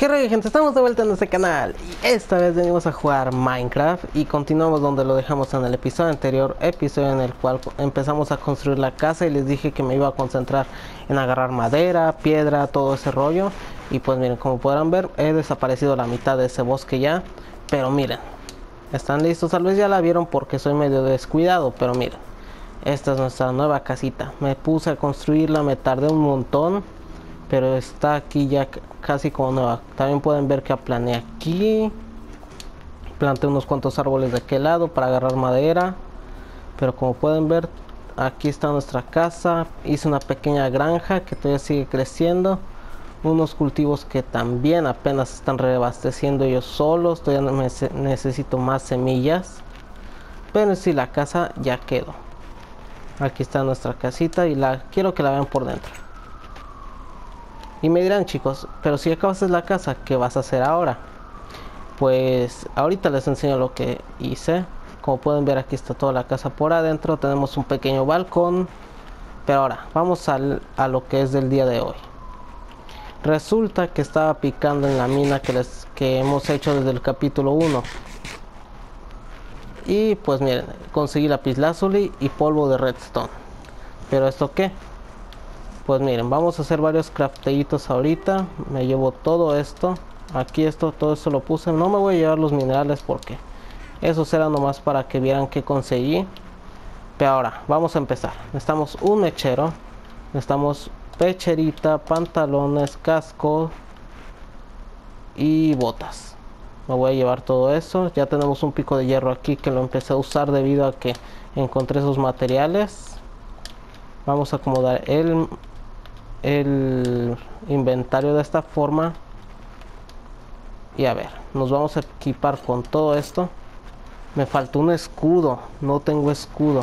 ¿Qué rollo, gente? Estamos de vuelta en este canal y esta vez venimos a jugar Minecraft y continuamos donde lo dejamos en el episodio anterior, episodio en el cual empezamos a construir la casa y les dije que me iba a concentrar en agarrar madera, piedra, todo ese rollo. Y pues miren, como podrán ver, he desaparecido la mitad de ese bosque ya, pero miren, están listos. Tal vez ya la vieron porque soy medio descuidado, pero miren, esta es nuestra nueva casita. Me puse a construirla, me tardé un montón, pero está aquí ya casi como nueva. También pueden ver que aplané aquí, planté unos cuantos árboles de aquel lado para agarrar madera, pero como pueden ver, aquí está nuestra casa. Hice una pequeña granja que todavía sigue creciendo, unos cultivos que también apenas están reabasteciendo ellos solos. Todavía necesito más semillas, pero sí, la casa ya quedó. Aquí está nuestra casita y quiero que la vean por dentro. Y me dirán, chicos, pero si acabas la casa, ¿qué vas a hacer ahora? Pues ahorita les enseño lo que hice. Como pueden ver, aquí está toda la casa por adentro. Tenemos un pequeño balcón. Pero ahora, vamos a lo que es del día de hoy. Resulta que estaba picando en la mina que hemos hecho desde el capítulo 1. Y pues miren, conseguí lapislázuli y polvo de redstone. ¿Pero esto qué? Pues miren, vamos a hacer varios crafteitos ahorita. Me llevo todo esto. Aquí todo esto lo puse. No me voy a llevar los minerales porque eso será nomás para que vieran que conseguí. Pero ahora, vamos a empezar. Necesitamos un mechero. Necesitamos pecherita, pantalones, casco y botas. Me voy a llevar todo eso. Ya tenemos un pico de hierro aquí que lo empecé a usar debido a que encontré esos materiales. Vamos a acomodar el inventario de esta forma. Y a ver, nos vamos a equipar con todo esto. Me faltó un escudo, no tengo escudo.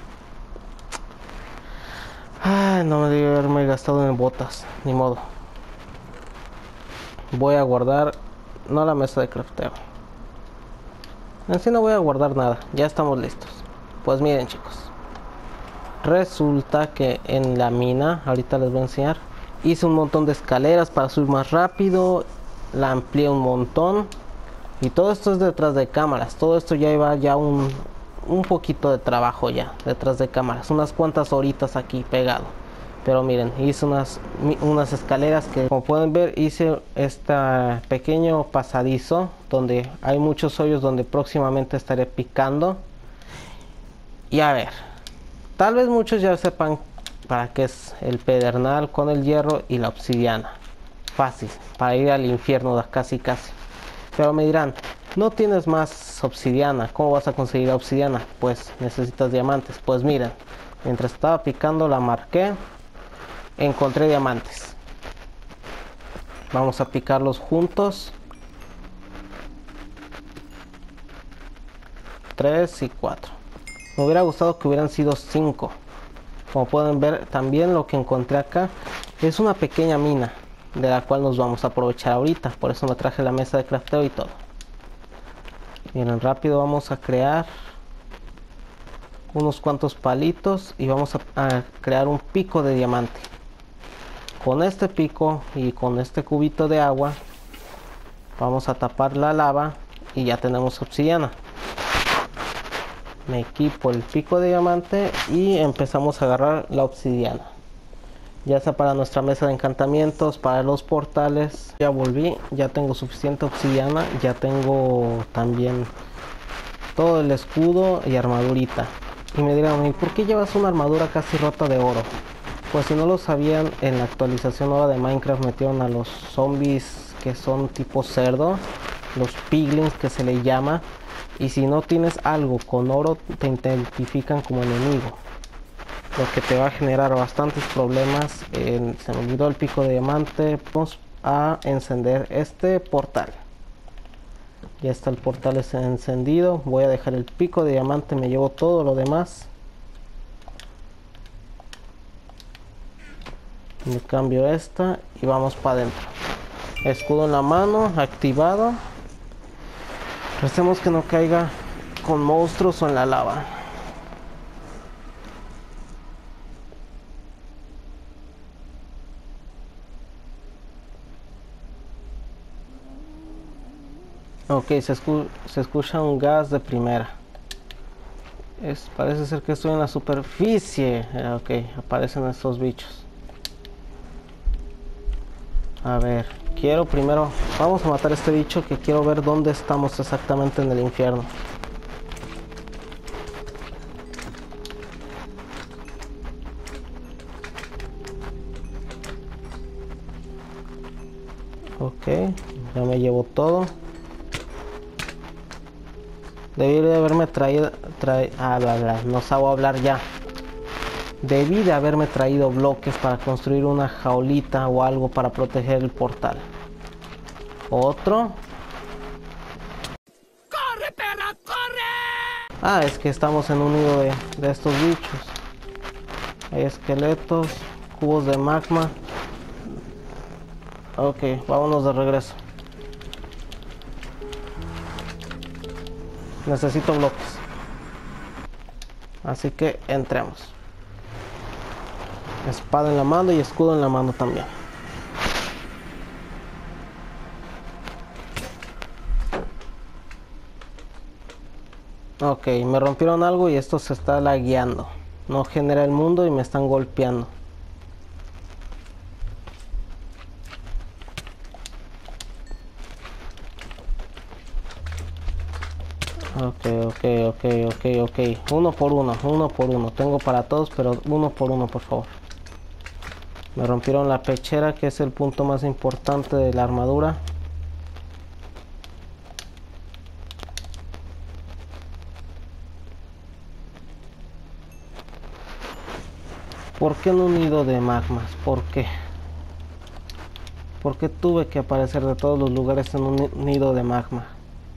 Ay, no me debí haberme gastado en botas, ni modo. Voy a guardar, no la mesa de crafteo. En sí no voy a guardar nada, ya estamos listos. Pues miren, chicos, resulta que en la mina, ahorita les voy a enseñar, hice un montón de escaleras para subir más rápido. La amplié un montón. Y todo esto es detrás de cámaras. Todo esto ya iba ya un poquito de trabajo ya detrás de cámaras. Unas cuantas horitas aquí pegado. Pero miren, hice unas escaleras que, como pueden ver, hice este pequeño pasadizo donde hay muchos hoyos donde próximamente estaré picando. Y a ver, tal vez muchos ya sepan para qué es el pedernal con el hierro y la obsidiana. Fácil, para ir al infierno casi casi. Pero me dirán, no tienes más obsidiana, ¿cómo vas a conseguir obsidiana? Pues necesitas diamantes. Pues miren, mientras estaba picando la marqué, encontré diamantes. Vamos a picarlos juntos. 3 y 4. Me hubiera gustado que hubieran sido 5. Como pueden ver, también lo que encontré acá es una pequeña mina, de la cual nos vamos a aprovechar ahorita. Por eso me traje la mesa de crafteo y todo. Miren, rápido vamos a crear unos cuantos palitos y vamos a crear un pico de diamante. Con este pico y con este cubito de agua vamos a tapar la lava y ya tenemos obsidiana. Me equipo el pico de diamante y empezamos a agarrar la obsidiana, ya sea para nuestra mesa de encantamientos, para los portales. Ya volví, ya tengo suficiente obsidiana, ya tengo también todo el escudo y armadurita. Y me dirán, ¿y por qué llevas una armadura casi rota de oro? Pues si no lo sabían, en la actualización nueva de Minecraft metieron a los zombies que son tipo cerdo, los piglins que se le llama, y si no tienes algo con oro te identifican como enemigo, lo que te va a generar bastantes problemas. Se me olvidó el pico de diamante. Vamos a encender este portal. Ya está el portal encendido. Voy a dejar el pico de diamante, me llevo todo lo demás. Me cambio esta y vamos para adentro. Escudo en la mano, activado. Recemos que no caiga con monstruos o en la lava. Ok, se escucha un gas de primera. Parece ser que estoy en la superficie. Ok, aparecen estos bichos. A ver, quiero primero... Vamos a matar a este bicho, que quiero ver dónde estamos exactamente en el infierno. Ok, ya me llevo todo. Debí de haberme traído... no sabo hablar ya. Debí de haberme traído bloques para construir una jaulita o algo para proteger el portal. Otro. ¡Corre, perra, corre! Ah, es que estamos en un nido de estos bichos. Hay esqueletos, cubos de magma. Ok, vámonos de regreso. Necesito bloques. Así que entremos. Espada en la mano y escudo en la mano también. Ok, me rompieron algo y esto se está lagueando. No genera el mundo y me están golpeando. Ok. Uno por uno. Tengo para todos, pero uno por uno, por favor. Me rompieron la pechera, que es el punto más importante de la armadura. ¿Por qué en un nido de magmas? ¿Por qué? ¿Por qué tuve que aparecer de todos los lugares en un nido de magma?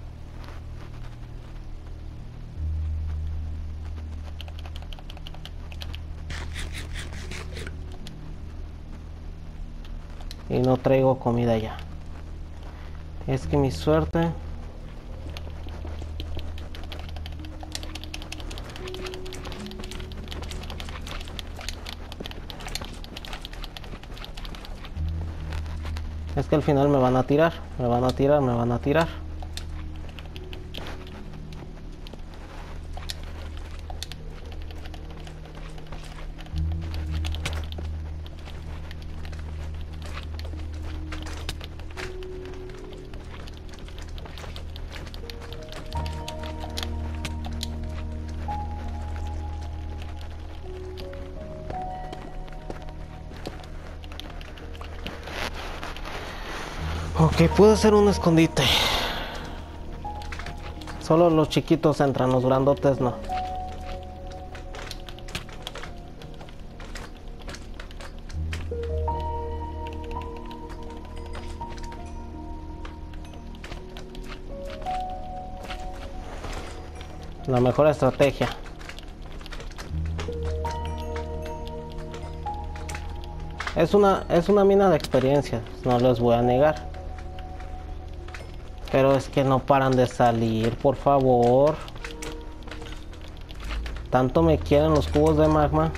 Y no traigo comida ya. Es que mi suerte... Es que al final me van a tirar. Me van a tirar. Ok, puede ser un escondite. Solo los chiquitos entran, los grandotes no. La mejor estrategia. Es una mina de experiencia, no les voy a negar. Pero es que no paran de salir, por favor. Tanto me quieren los cubos de magma.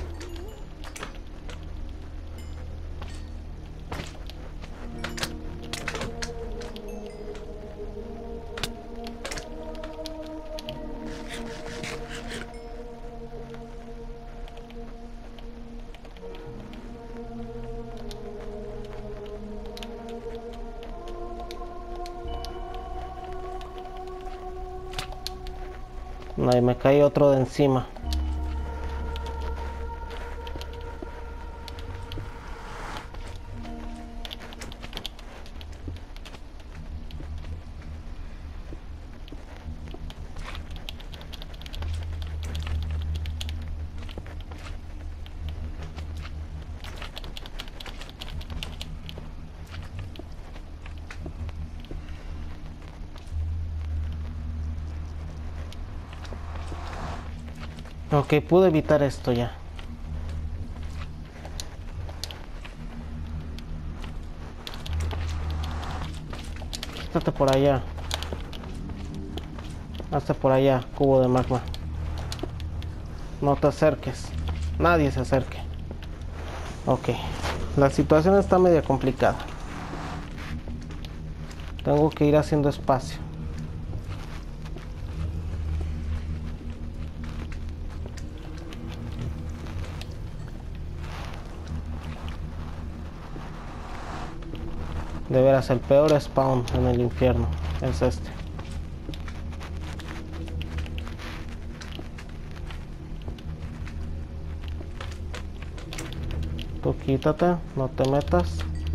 No, y me cae otro de encima. Ok, pude evitar esto ya. Quítate por allá. Hazte por allá, cubo de magma. No te acerques. Nadie se acerque. Ok. La situación está media complicada. Tengo que ir haciendo espacio. De veras, el peor spawn en el infierno es este. Tú quítate, no te metas.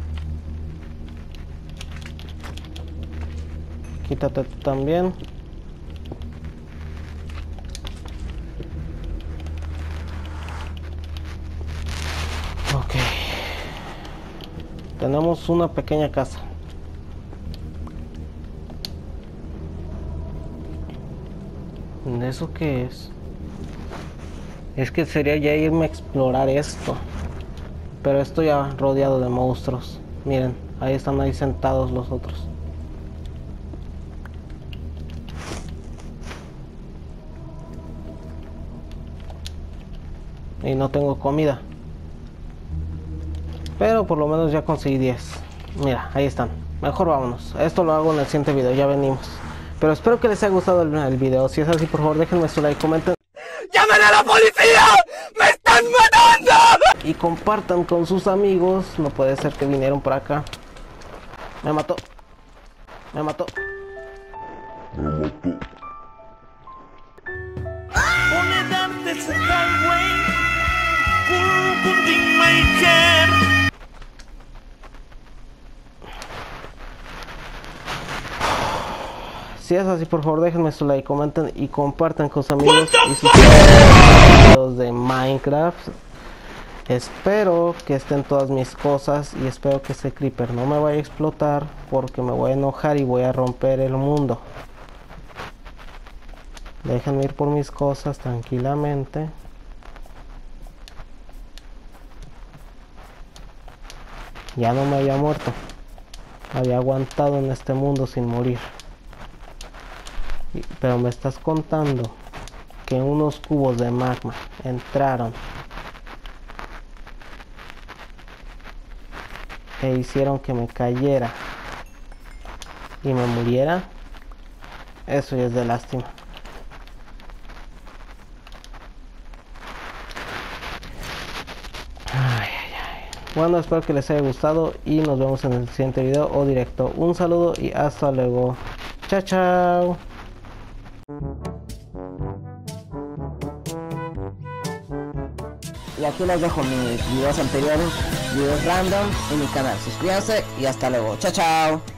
Quítate tú también. Ok. Tenemos una pequeña casa. ¿Eso qué es? Es que sería ya irme a explorar esto. Pero estoy ya rodeado de monstruos. Miren, ahí están ahí sentados los otros. Y no tengo comida. Pero por lo menos ya conseguí 10. Mira, ahí están. Mejor vámonos. Esto lo hago en el siguiente video, ya venimos. Pero espero que les haya gustado el video. Si es así, por favor, déjenme su like, comenten. ¡Llamen a la policía! ¡Me están matando! Y compartan con sus amigos. No puede ser que vinieron por acá. Me mató. Me mató. Si es así, por favor, déjenme su like, comenten y compartan con sus amigos y suscríbanse a los videos de Minecraft. Espero que estén todas mis cosas y espero que este creeper no me vaya a explotar porque me voy a enojar y voy a romper el mundo. Déjenme ir por mis cosas tranquilamente. Ya no me había muerto. Había aguantado en este mundo sin morir. Pero me estás contando que unos cubos de magma entraron e hicieron que me cayera y me muriera. Eso ya es de lástima. Bueno, espero que les haya gustado y nos vemos en el siguiente video o directo. Un saludo y hasta luego. Chao, chao. Y aquí les dejo mis videos anteriores, videos random en mi canal. Suscríbanse y hasta luego. Chao, chao.